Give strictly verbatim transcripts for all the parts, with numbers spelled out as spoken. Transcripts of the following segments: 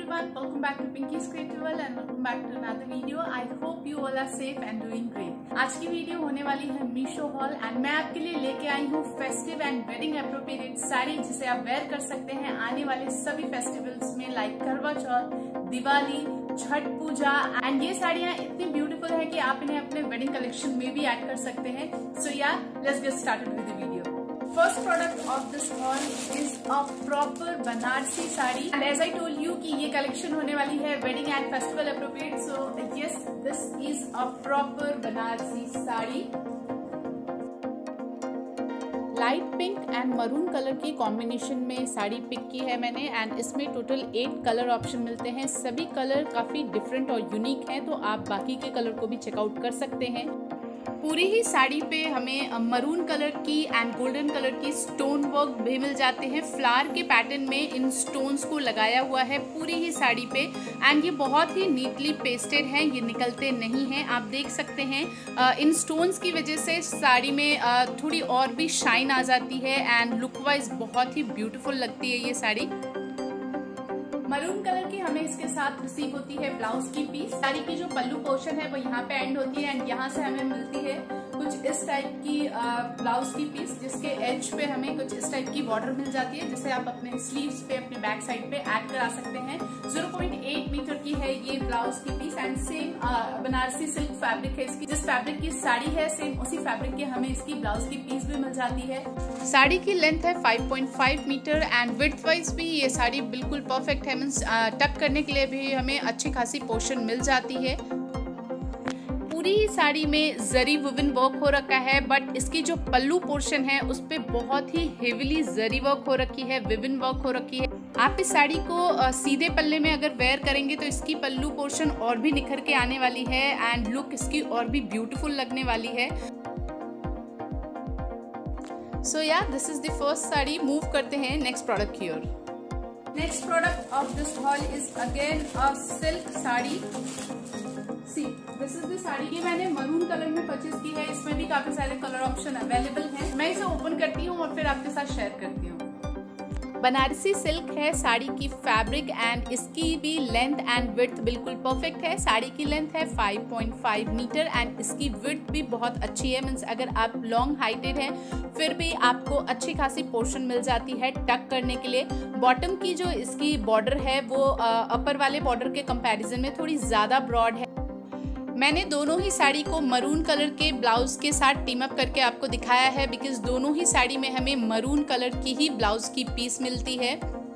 everyone, welcome back to Pinky's Creative World and welcome back to another video. I hope you all are safe and doing great. आज की video होने वाली है Meesho hall and मैं आपके लिए लेके आई हूँ festive and wedding appropriate sari जिसे आप वेयर कर सकते हैं आने वाले सभी फेस्टिवल्स में लाइक करवा चौथ, दिवाली, छठ पूजा। एंड ये साड़ियाँ इतनी ब्यूटीफुल है कि आप इन्हें अपने वेडिंग कलेक्शन में भी ऐड कर सकते हैं। So yeah let's get started with the video. First product of this haul is a proper Banarasi sari and as I told you कि ये collection होने वाली है wedding and festival appropriate, so yes, this is a proper Banarasi sari. Light pink and maroon colour की combination में sari pick की है मैंने एंड इसमें टोटल एट कलर ऑप्शन मिलते हैं। सभी कलर काफी डिफरेंट और यूनिक हैं, तो आप बाकी के कलर को भी चेकआउट कर सकते हैं। पूरी ही साड़ी पे हमें मरून कलर की एंड गोल्डन कलर की स्टोन वर्क भी मिल जाते हैं। फ्लावर के पैटर्न में इन स्टोन्स को लगाया हुआ है पूरी ही साड़ी पे एंड ये बहुत ही नीटली पेस्टेड हैं, ये निकलते नहीं हैं। आप देख सकते हैं इन स्टोन्स की वजह से साड़ी में थोड़ी और भी शाइन आ जाती है एंड लुक वाइज बहुत ही ब्यूटीफुल लगती है ये साड़ी। मरून कलर की हमें इसके साथ रिसीव होती है ब्लाउज की पीस। साड़ी की जो पल्लू पोर्शन है वो यहाँ पे एंड होती है एंड यहाँ से हमें मिलती है कुछ इस टाइप की ब्लाउज की पीस जिसके एज पे हमें कुछ इस टाइप की बॉर्डर मिल जाती है जिसे आप अपने स्लीव्स पे अपने बैक साइड पे ऐड करा सकते हैं। ज़ीरो पॉइंट एट मीटर की है ये ब्लाउज की piece and same Banarasi silk fabric है इसकी। जिस फैब्रिक की साड़ी है सेम उसी फैब्रिक की हमें इसकी ब्लाउज की पीस भी मिल जाती है। साड़ी की लेंथ है five point five metre and width wise भी ये साड़ी बिल्कुल परफेक्ट है। मीन्स टक करने के लिए भी हमें अच्छी खासी पोर्शन मिल जाती है। पूरी ही साड़ी में जरी वुवन वर्क हो रखा है बट इसकी जो पल्लू पोर्शन है उस पे बहुत ही हेवीली जरी वर्क हो रखी है, विवन वर्क हो रखी है। आप इस साड़ी को सीधे पल्ले में अगर वेयर करेंगे तो इसकी पल्लू पोर्शन और भी निखर के आने वाली है एंड लुक इसकी और भी ब्यूटीफुल लगने वाली है। So yeah this is the first sari. Move करते हैं नेक्स्ट प्रोडक्ट की ओर। Next product of this haul is again a silk sari. See this is the sari. ये मैंने मरून कलर में परचेज की है। इसमें भी काफी सारे कलर ऑप्शन अवेलेबल हैं। मैं इसे ओपन करती हूँ और फिर आपके साथ शेयर करती हूँ। बनारसी सिल्क है साड़ी की फैब्रिक एंड इसकी भी लेंथ एंड विड्थ बिल्कुल परफेक्ट है। साड़ी की लेंथ है five point five metre and इसकी विड्थ भी बहुत अच्छी है। मीन्स अगर आप लॉन्ग हाइटेड हैं फिर भी आपको अच्छी खासी पोर्शन मिल जाती है टक करने के लिए। बॉटम की जो इसकी बॉर्डर है वो अपर वाले बॉर्डर के कंपैरिजन में थोड़ी ज़्यादा ब्रॉड है। मैंने दोनों ही साड़ी को मरून कलर के ब्लाउज के साथ टीम अप करके आपको दिखाया है बिकॉज दोनों ही साड़ी में हमें मरून कलर की ही ब्लाउज की पीस मिलती है।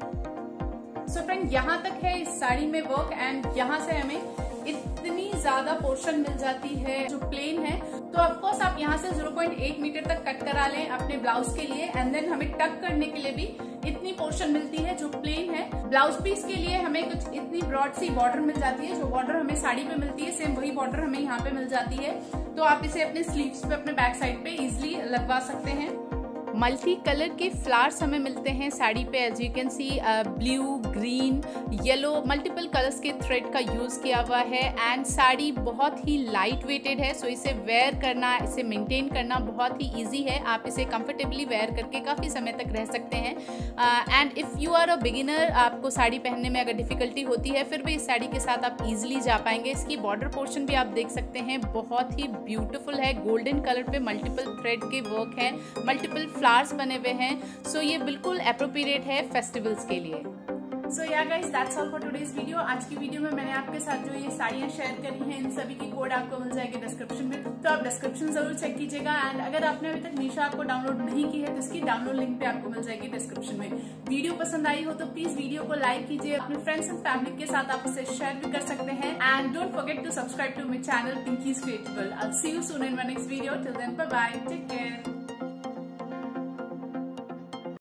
सो so फ्रेंड यहाँ तक है इस साड़ी में वर्क एंड यहाँ से हमें इतनी ज्यादा पोर्शन मिल जाती है जो प्लेन है। तो ऑफकोर्स आप यहाँ से ज़ीरो पॉइंट एट मीटर तक कट करा लें अपने ब्लाउज के लिए एंड देन हमें टक करने के लिए भी इतनी पोर्शन मिलती है जो प्लेन है। ब्लाउज पीस के लिए हमें कुछ इतनी ब्रॉड सी बॉर्डर मिल जाती है। जो बॉर्डर हमें साड़ी पे मिलती है सेम वही बॉर्डर हमें यहाँ पे मिल जाती है। तो आप इसे अपने स्लीव्स पे अपने बैक साइड पे इजिली लगवा सकते हैं। मल्टी कलर के फ्लावर्स हमें मिलते हैं साड़ी पे। As you can see blue, green, yellow multiple colours के थ्रेड का यूज़ किया हुआ है एंड साड़ी बहुत ही लाइट वेटेड है। सो इसे वेयर करना, इसे मेंटेन करना बहुत ही इजी है। आप इसे कंफर्टेबली वेयर करके काफ़ी समय तक रह सकते हैं and if you are a beginner, आपको साड़ी पहनने में अगर डिफ़िकल्टी होती है फिर भी इस साड़ी के साथ आप ईजिली जा पाएंगे। इसकी बॉर्डर पोर्शन भी आप देख सकते हैं बहुत ही ब्यूटीफुल है। गोल्डन कलर पे मल्टीपल थ्रेड के वर्क है, मल्टीपल फ्लावर्स बने हुए हैं। सो so, ये बिल्कुल एप्रोप्रिएट है फेस्टिवल्स के लिए। So yeah guys that's all for today's video. आज की वीडियो में मैंने आपके साथ जो ये साड़ियाँ शेयर करी हैं इन सभी की कोड आपको मिल जाएगी डिस्क्रिप्शन में, तो आप डिस्क्रिप्शन जरूर चेक कीजिएगा। एंड अगर आपने अभी तक मीशो ऐप को डाउनलोड नहीं की है तो इसकी डाउनलोड लिंक पे आपको मिल जाएगी डिस्क्रिप्शन में। वीडियो पसंद आई हो तो प्लीज वीडियो को लाइक कीजिए, अपने फ्रेंड्स एंड फैमिली के साथ आप इसे शेयर भी कर सकते हैं and don't forget to subscribe to my channel Pinky's creative world. I will see you soon in my next video. Till then bye bye, take care.